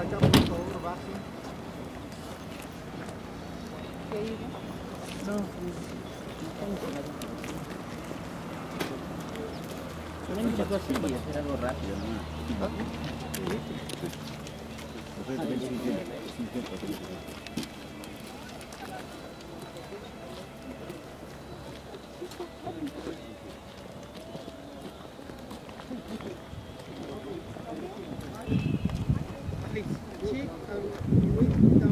No. Solamente la cosa sería hacer algo rápido nomás. Please,